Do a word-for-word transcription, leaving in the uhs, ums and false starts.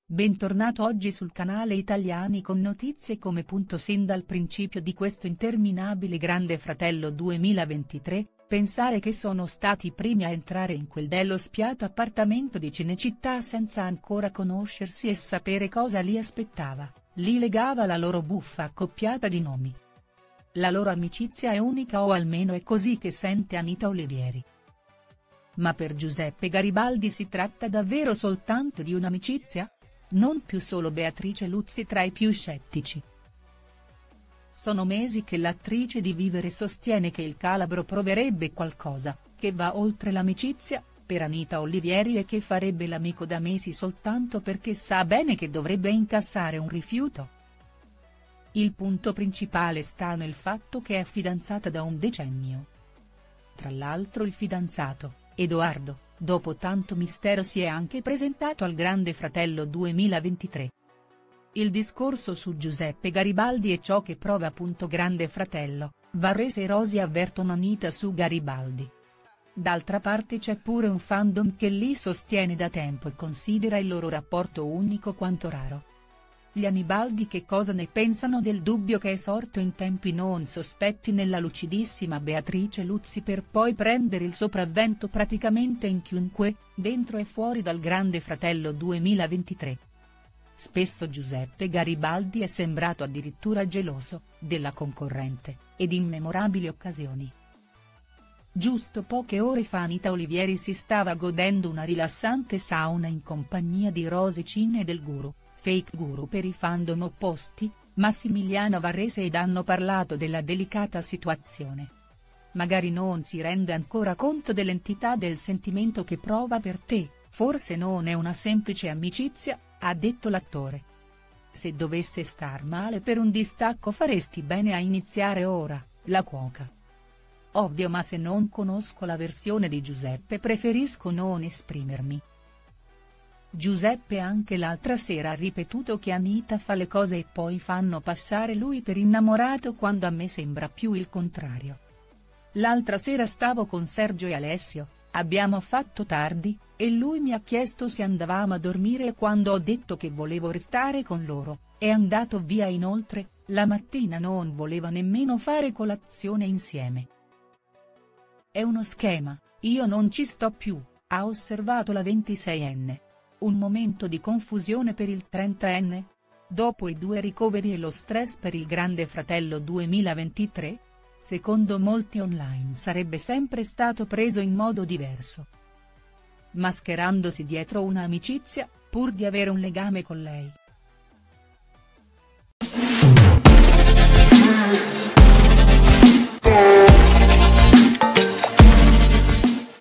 Bentornato oggi sul canale Italiani con notizie come punto sin dal principio di questo interminabile Grande Fratello duemilaventitré, pensare che sono stati i primi a entrare in quel dello spiato appartamento di Cinecittà senza ancora conoscersi e sapere cosa li aspettava, li legava la loro buffa accoppiata di nomi. La loro amicizia è unica o almeno è così che sente Anita Olivieri. Ma per Giuseppe Garibaldi si tratta davvero soltanto di un'amicizia? Non più solo Beatrice Luzzi tra i più scettici. Sono mesi che l'attrice di Vivere sostiene che il calabro proverebbe qualcosa, che va oltre l'amicizia, per Anita Olivieri e che farebbe l'amico da mesi soltanto perché sa bene che dovrebbe incassare un rifiuto. Il punto principale sta nel fatto che è fidanzata da un decennio. Tra l'altro il fidanzato, Edoardo, dopo tanto mistero si è anche presentato al Grande Fratello duemilaventitré. Il discorso su Giuseppe Garibaldi e ciò che prova appunto Grande Fratello, Varese e Rosi avvertono Anita su Garibaldi. D'altra parte c'è pure un fandom che li sostiene da tempo e considera il loro rapporto unico quanto raro. Gli Anibaldi che cosa ne pensano del dubbio che è sorto in tempi non sospetti nella lucidissima Beatrice Luzzi per poi prendere il sopravvento praticamente in chiunque, dentro e fuori dal Grande Fratello duemilaventitré. Spesso Giuseppe Garibaldi è sembrato addirittura geloso, della concorrente, ed in memorabili occasioni. Giusto poche ore fa Anita Olivieri si stava godendo una rilassante sauna in compagnia di Rosy Cin e del guru, fake guru per i fandom opposti, Massimiliano Varese ed hanno parlato della delicata situazione. Magari non si rende ancora conto dell'entità del sentimento che prova per te, forse non è una semplice amicizia, ha detto l'attore. Se dovesse star male per un distacco faresti bene a iniziare ora, la cuoca. Ovvio, ma se non conosco la versione di Giuseppe preferisco non esprimermi. Giuseppe anche l'altra sera ha ripetuto che Anita fa le cose e poi fanno passare lui per innamorato quando a me sembra più il contrario. L'altra sera stavo con Sergio e Alessio, abbiamo fatto tardi, e lui mi ha chiesto se andavamo a dormire e quando ho detto che volevo restare con loro, è andato via. Inoltre, la mattina non voleva nemmeno fare colazione insieme. È uno schema, io non ci sto più, ha osservato la ventiseienne. Un momento di confusione per il trentenne? Dopo i due ricoveri e lo stress per il Grande Fratello duemilaventitré? Secondo molti online sarebbe sempre stato preso in modo diverso. Mascherandosi dietro una amicizia, pur di avere un legame con lei.